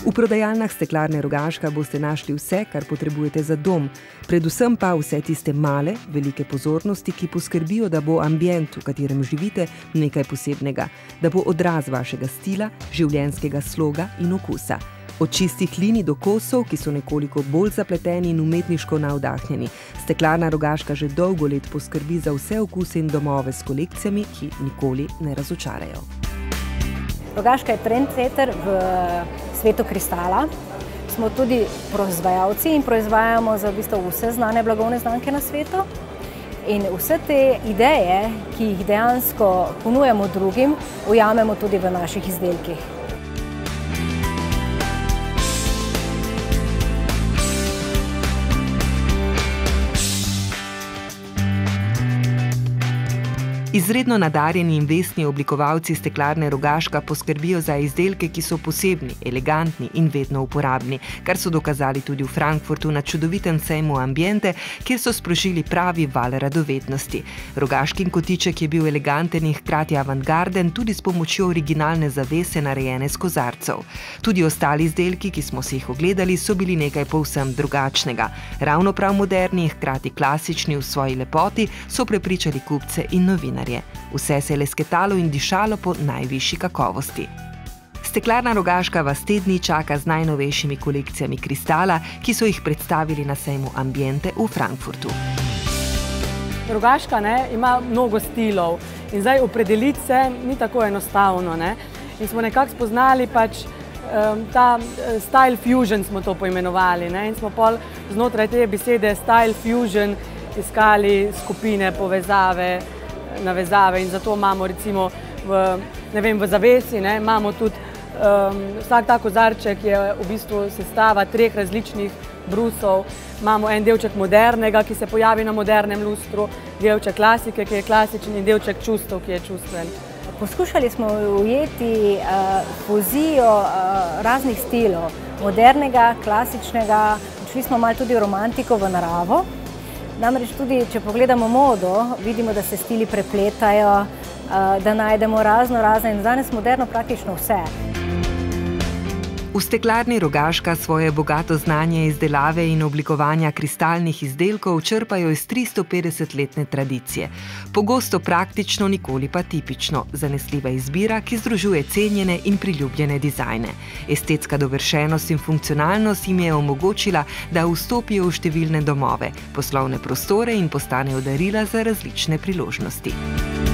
V prodajalnah Steklarne Rogaška boste našli vse, kar potrebujete za dom, predvsem pa vse tiste male, velike pozornosti, ki poskrbijo, da bo ambient, v katerem živite, nekaj posebnega, da bo odraz vašega stila, življenjskega sloga in okusa. Od čistih linij do kosov, ki so nekoliko bolj zapleteni in umetniško navdahnjeni. Steklarna Rogaška že dolgo let poskrbi za vse okuse in domove s kolekcijami, ki nikoli ne razočarajo. Rogaška je trendsetter v svetu kristala. Smo tudi proizvajalci in proizvajamo za vse znane blagovne znamke na svetu. In vse te ideje, ki jih dejansko ponujamo drugim, ujamemo tudi v naših izdelkih. Izredno nadarjeni in vestni oblikovalci Steklarne Rogaška poskrbijo za izdelke, ki so posebni, elegantni in vedno uporabni, kar so dokazali tudi v Frankfurtu na čudovitem sejmu Ambiente, kjer so sprožili pravi val radovednosti. Rogaškin kotiček je bil eleganten in hkrati avantgarden tudi s pomočjo originalne zavese narejene s kozarcev. Tudi ostali izdelki, ki smo si jih ogledali, so bili nekaj povsem drugačnega. Ravno prav moderni in hkrati klasični v svoji lepoti so prepričali kupce in novinarje. Vse se je lesketalo in dišalo po najvišji kakovosti. Steklarna Rogaška vas te dni čaka z najnovejšimi kolekcijami kristala, ki so jih predstavili na sejmu Ambiente v Frankfurtu. Rogaška ima mnogo stilov in zdaj opredeliti se ni tako enostavno. In smo nekako spoznali ta style fusion, smo to poimenovali. In smo pol znotraj te besede style fusion iskali skupine, povezave, navezave in zato imamo recimo v zavesi, imamo tudi vsak ta kozarček je v bistvu sestava 3 različnih brusov. Imamo en delček modernega, ki se pojavi na modernem lustru, delček klasike, ki je klasičen in delček čustev, ki je čustven. Poskušali smo ujeti fuzijo raznih stilov, modernega, klasičnega, šli smo malo tudi romantiko v naravo. Namreč tudi, če pogledamo modo, vidimo, da se stili prepletajo, da najdemo razne in danes moderno praktično vse. V Steklarni Rogaška svoje bogato znanje izdelave in oblikovanja kristalnih izdelkov črpajo iz 350-letne tradicije. Pogosto praktično, nikoli pa tipično. Zanesljiva izbira, ki združuje cenjene in priljubljene dizajne. Estetska dovršenost in funkcionalnost jim je omogočila, da vstopijo v številne domove, poslovne prostore in postanejo darila za različne priložnosti.